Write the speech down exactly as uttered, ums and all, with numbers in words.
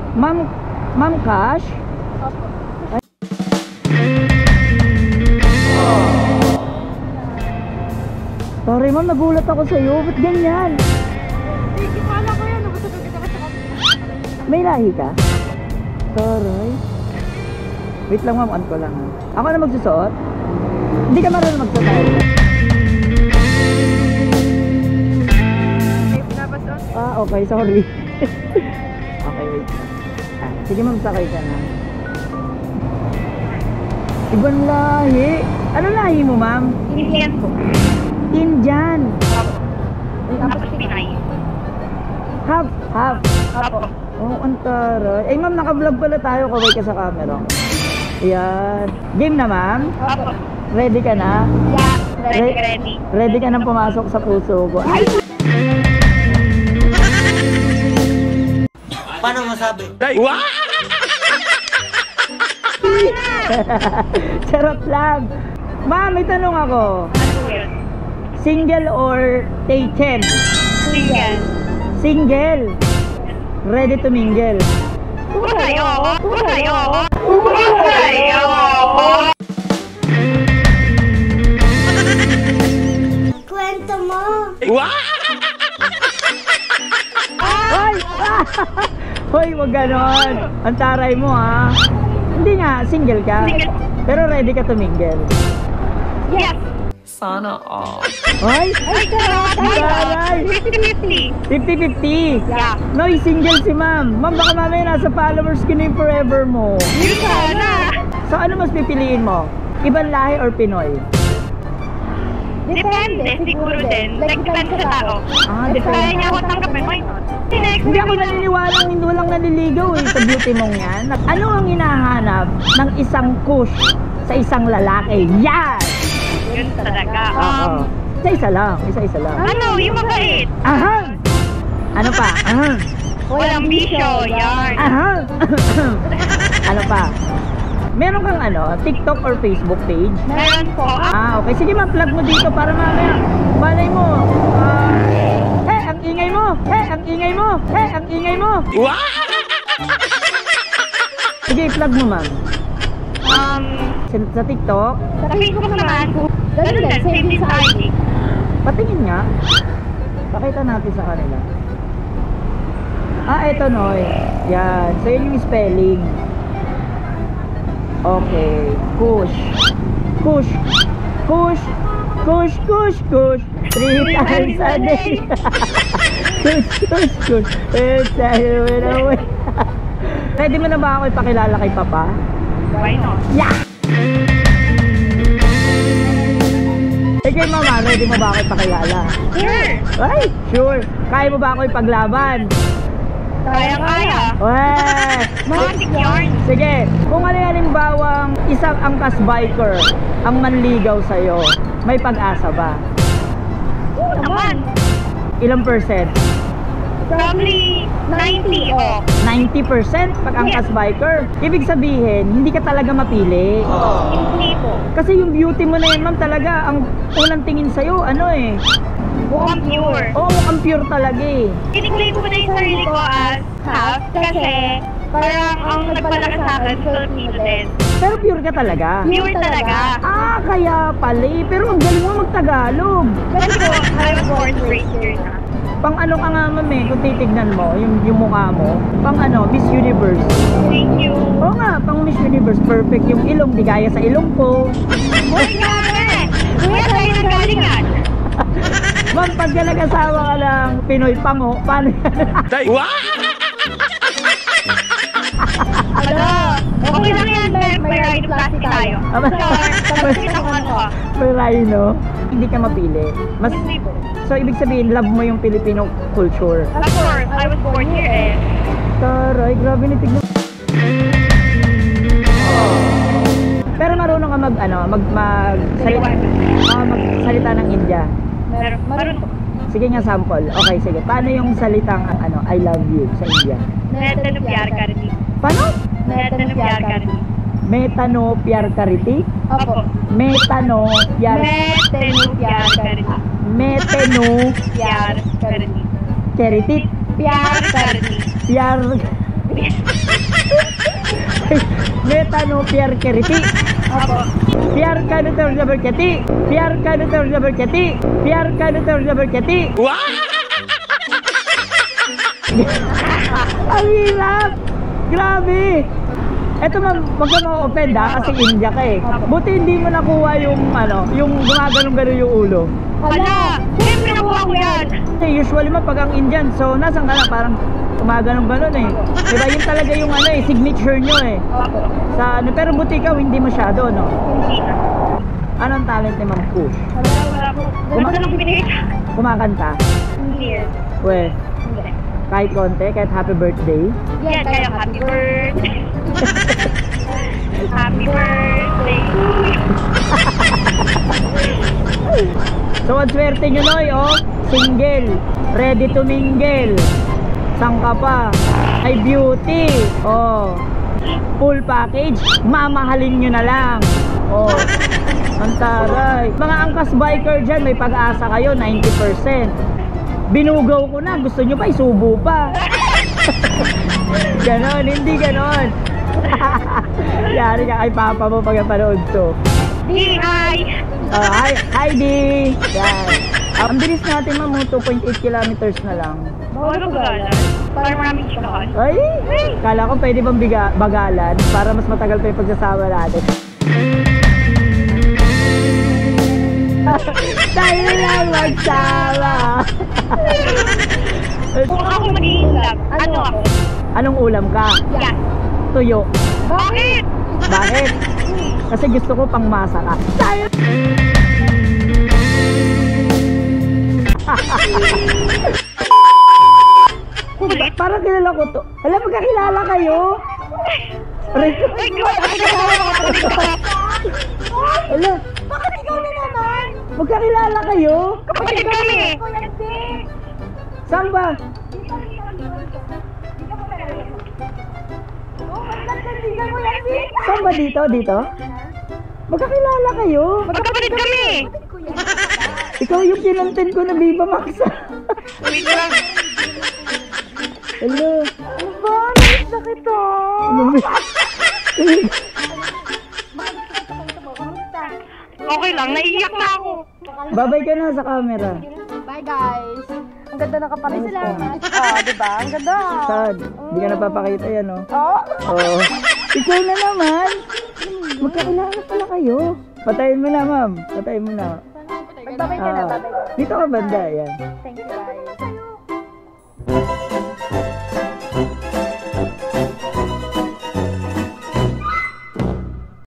Ma'am, Ma'am Cash? Opo. Sorry ma'am, nagulat ako sa'yo. Ba't ganyan? Hindi ko alam ko yan. Nabasag kita ka sa kapit. May lahi ka? Sorry. Wait lang ma'am, on ko lang. Ako na magsusuot? Hindi ka marunong magsusuot. Ah, okay, sorry. Okay, wait. Ah, sige ma'am, sakay ka na. Ibang lahi. Ano lahi mo ma'am? Indian po. Indian. Tapos Pinay. Half, half. Opo. Oh, ang taray. Eh ma'am, naka-vlog pala tayo. Kaway ka sa camera. Ayan. Game na ma'am? Opo. Ready ka na? Yeah, ready, Re- ready. Ready ka nang pumasok sa puso ko. Ay! Paano masabi? Charot lang. Ma'am, may tanong ako. Ano yun? Single or taken? Single. Single. Ready to mingle. Puro sa'yo. Puro sa'yo. Puro sa'yo. Kwento mo. Hoy! Hoy, wag ganon. Ang taray mo ha. Hindi nga, single ka. Single. Pero ready ka to mingle. Yes. Sana all. Hoy! Ay, charot. Taray! fifty fifty. fifty fifty. Yeah. Noy, single si ma'am. Ma'am, baka mamaya nasa followers ko na yung forever mo. Hindi sana. So ano mas pipiliin mo? Ibang lahi or Pinoy? Depende, siguro din. Like, depende sa tao. Ah, If depende. kaya niya ako tanggapin, why not? Hindi ako naniniwala hindi walang naliligaw eh sa beauty mong yan. Ano ang hinahanap ng isang kush sa isang lalaki? Yan! Yun talaga. Oo. Um, Isa-isa lang. Isa-isa lang. ano, yung mabait. Ahang! Ano pa? Ahang! Walang bisyo, yarn. Ahang! Ano pa? Meron kang ano, TikTok or Facebook page? Meron po. Ah, okay. Sige, ma-plug mo dito para mamaya. Malay mo. Ah, eh, ang ingay mo. Eh, ang ingay mo. Eh, ang ingay mo. Sige, i-plug mo, ma'am. Um, Sa, sa TikTok, sa Facebook naman, ganun din, same din sa I D. patingin nga. Pakita natin sa kanila. Ah, eto, Noy. Yan. So, yun yung spelling. Okay. Kush. Kush. Kush. Kush, kush, kush. Three times a day. Kush, kush, kush. Eh, tayo mo naman. Pwede mo na ba ako ipakilala kay Papa? Why not? Yeah! Eh, kay Mama, ready mo ba ako ipakilala? Sure. Ay, sure. Kaya mo ba ako ipaglaban? Kaya-kaya. Weh! Magic yarn. Sige, kung ano halimbawang isang angkas biker ang manligaw sa'yo, may pag-asa ba? Oo naman. Ilang percent? Probably ninety o. ninety percent pag angkas biker. Ibig sabihin, hindi ka talaga mapili. Hindi po. Kasi yung beauty mo na yan, ma'am, talaga ang unang tingin sa'yo, ano eh. Mukhang pure. Oo, ang pure talaga eh. Kiniklaim ko na yung sarili ko as half kasi parang ang nagpalaki sa akin, Filipino din. Pero pure ka talaga. Pure talaga. Ah, kaya pala eh. Pero ang galing mo mag-Tagalog. Kasi po, I was born raised here na. Pang ano ka nga, ma'am eh, kung titignan mo, yung, yung mukha mo, pang ano, Miss Universe. Thank you. Oo nga, pang Miss Universe, perfect yung ilong, di gaya sa ilong ko. Uy, grabe! Kuya, tayo na galingan. Ma'am, pag ka nag-asawa ka ng Pinoy pango, paano yan? Ano? Okay lang yan, may, may rhinoplasty tayo. Tapos kita kung ano ka. May rhino, hindi ka mapili. Mas, Hindi po. so, ibig sabihin, love mo yung Filipino culture. Of course, I was born here eh. Taray, grabe ni tignan. Pero marunong ka mag, ano, mag, mag, salita, oh, magsalita ng India. Meron, meron po. Sige nga, sample. Okay, sige. Paano yung salitang, ano, I love you sa India? Neta no pyar karti. Paano? Neta no pyar karti. Metano pyar kariti? Opo. Metano pyar... Neta no pyar karti. Metano Pyar karti. kariti? Pyar karti. Pyar... Metano Pierre Keriti. Opo. Pierre Canuter Jaberketi. Pierre Canuter Jaberketi. Pierre Canuter Jaberketi. Ang hirap! Grabe! Eto ma'am, wag ka ma-offend ha, kasi India ka eh. Buti hindi mo nakuha yung ano, yung gumaganong-ganon yung ulo. Hala! Siyempre nakuha ko yan! Kasi usually ma'am, pag ang Indian, so nasan ka na, parang gumaganong-ganon eh. Diba, yun talaga yung ano eh, signature nyo eh. Opo. Sa ano, pero buti ikaw, hindi masyado, no? Hindi na. Anong talent ni Ma'am Kush? Wala, wala po. Wala ko lang binigay sa Kumakanta? Hindi. We, Hindi. kahit konti, kahit happy birthday. Yan, kaya happy birthday. Happy birthday to you. So, ang swerte nyo, Noy, oh. Single, ready to mingle. Sang ka pa? Ay, beauty. Oh. Full package, mamahalin nyo na lang. Oh. Ang taray. Mga angkas biker dyan, may pag-asa kayo, ninety percent. Binugaw ko na, gusto nyo pa, isubo pa. Ganon, hindi ganon. Yari ka kay papa mo pag napanood to. Di, hi! Uh, hi, hi Di! Yan. Ang bilis natin ma'am, two point eight kilometers na lang. Bawal ko bagalan. Para maraming chikahan. Ay! Kala ko pwede bang biga, bagalan para mas matagal pa yung pagsasama natin. Tayo lang magsama! Kung ako mag-iinlap, ano ako? Anong ulam ka? Yan. Tuyo. Bakit? Bakit? Kasi gusto ko pang masa ka. Tayo! Kulit? Parang kilala ko to. Alam, magkakilala kayo? Aray ko. Ay, gawin! Ala, Bakit ikaw na naman? magkakilala kayo? Kapatid kami! Saan ba? Saan ba dito? Dito? Magkakilala kayo? Magkapatid kami! Ikaw yung kinontent ko na Viva Max. Wait lang. Hello. Ano ba? Nais na kita! Ano ba? Okay lang, naiiyak na ako. Babay ka na sa camera. Bye guys! Ang ganda ng kapatid. Salamat. Ah, diba? Ang ganda. Sad. Hindi ka napapakita yan, oh. Oh? Oo. Ikaw na naman. Magkakilala pala kayo. Patayin mo na, ma'am. Patayin mo na. Magbabay ka na, Ah, babay ka. dito ka banda, yan. Thank you.